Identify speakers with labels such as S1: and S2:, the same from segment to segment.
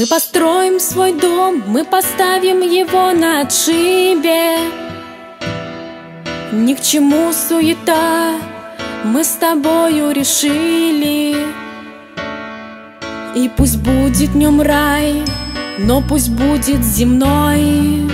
S1: Мы построим свой дом, мы поставим его на отшибе. Ни к чему суета, мы с тобою решили. И пусть будет днем рай, но пусть будет земной.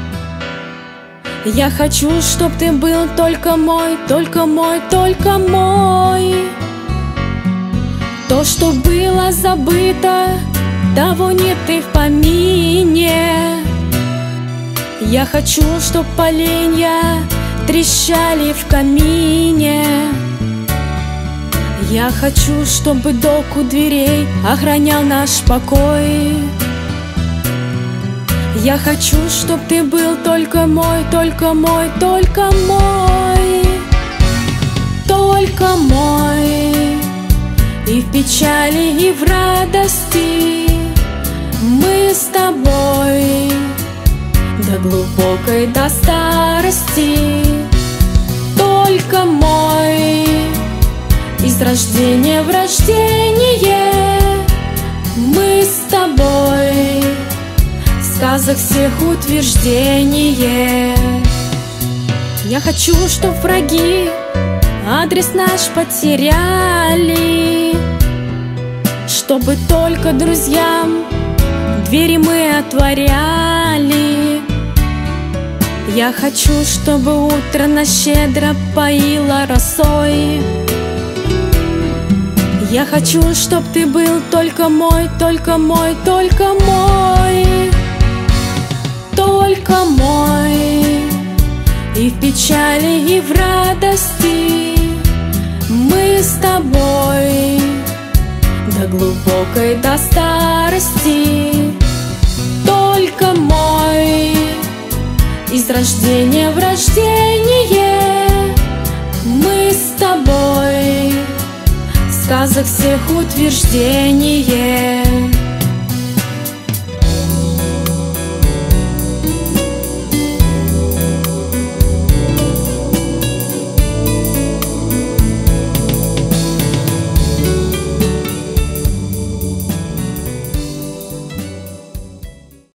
S1: Я хочу, чтоб ты был только мой, только мой, только мой. То, что было забыто, того нет и в помине. Я хочу, чтоб поленья трещали в камине. Я хочу, чтобы док у дверей охранял наш покой. Я хочу, чтоб ты был только мой, только мой, только мой. Только мой. И в печали, и в радости мы с тобой до глубокой, до старости. Только мой. Из рождения в рождение мы с тобой. Сказок всех утверждение. Я хочу, чтоб враги адрес наш потеряли, чтобы только друзьям двери мы отворяли. Я хочу, чтобы утро нас щедро поило росой. Я хочу, чтоб ты был только мой, только мой, только мой. Только мой. И в печали, и в радости мы с тобой до глубокой, до старости. Только мой. Из рождения в рождение мы с тобой. Сказок всех утверждение.